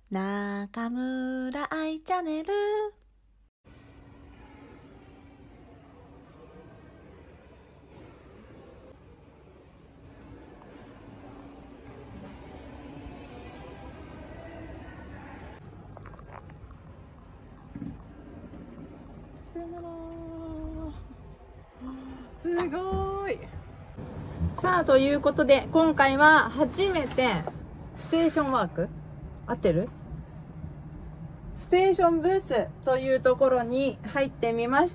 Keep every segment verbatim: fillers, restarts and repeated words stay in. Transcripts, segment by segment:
中村愛チャンネル。さよなら。すごい。さあ、ということで今回は初めてステーションワーク合ってるステーションブースというところに入ってみました。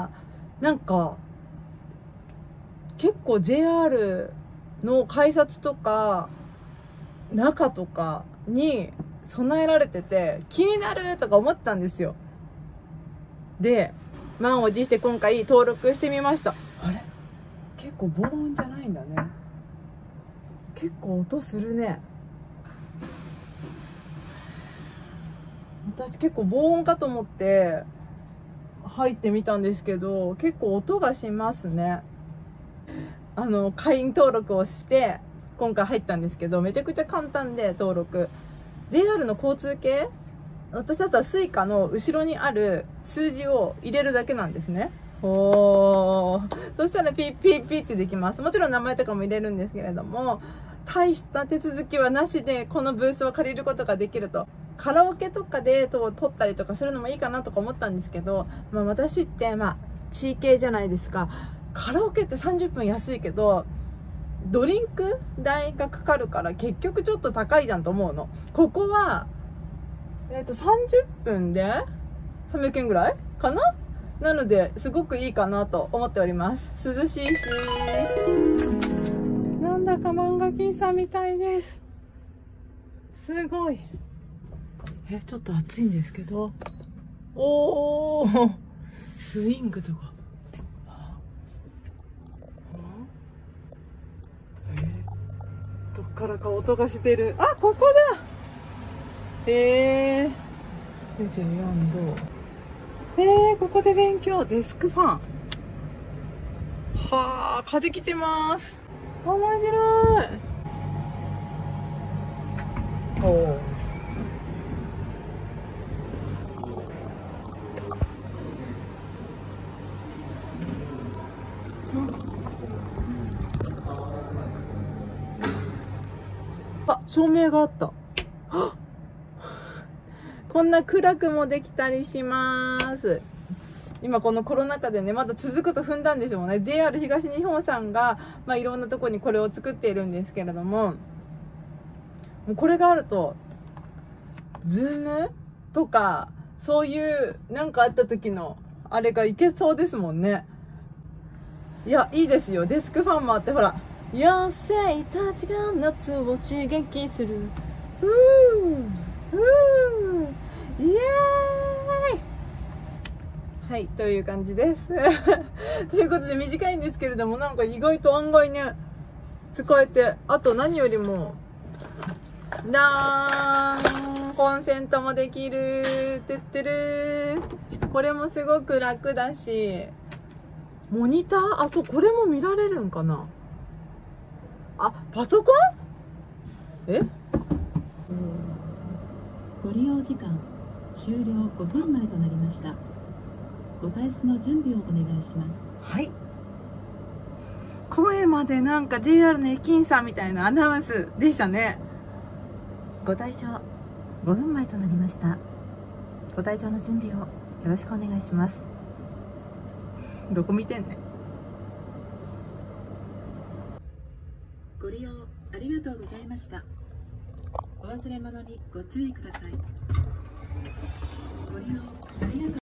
なんか結構 ジェイアール の改札とか中とかに備えられてて気になるとか思ったんですよ。で満を持して今回登録してみました。あれ結構防音じゃないんだね。結構音するね。私結構防音かと思って入ってみたんですけど、結構音がしますね。あの会員登録をして今回入ったんですけど、めちゃくちゃ簡単で登録 ジェイアール の交通系、私だったら スイカ の後ろにある数字を入れるだけなんですね。おー、そしたらピッピッピッってできます。もちろん名前とかも入れるんですけれども、大した手続きはなしでこのブースを借りることができると。カラオケとかでと撮ったりとかするのもいいかなとか思ったんですけど、まあ、私ってまあ地位系じゃないですか。カラオケってさんじゅっぷん安いけどドリンク代がかかるから結局ちょっと高いじゃんと思うの。ここはえっとさんじゅっぷんでさんびゃくえんぐらいかな。なのですごくいいかなと思っております。涼しいし、なんだか漫画喫茶みたいです。すごい。え、ちょっと暑いんですけど、おー、スイングとか、えー、どっからか音がしてる。あ、ここだ。えー、にじゅうよんど。えー、ここで勉強。デスクファン。はあ、風来てます。面白い。おお。あ、照明があった。こんな暗くもできたりします。今このコロナ禍でね、まだ続くと踏んだんでしょうね。 ジェイアール 東日本さんが、まあ、いろんなとこにこれを作っているんですけれども、もうこれがあるとズームとかそういうなんかあった時のあれがいけそうですもんね。いや、いいですよ。デスクファンもあって、ほら、妖精たちが夏を刺激する、ふーふーイエーイ。はい、という感じですということで短いんですけれども、なんか意外と案外ね使えて、あと何よりもダーンコンセントもできる、てってる。これもすごく楽だし、モニター、あ、そう、これも見られるんかな。あ、パソコン、え、 ご利用時間終了ごふんまえとなりました。ご退出の準備をお願いします。 はい。声までなんか ジェイアール の駅員さんみたいなアナウンスでしたね。ご退場ごふんまえとなりました。ご退場の準備をよろしくお願いします。どこ見てんねん。 ご利用ありがとうございました。お忘れ物にご注意ください。ご利用ありがとう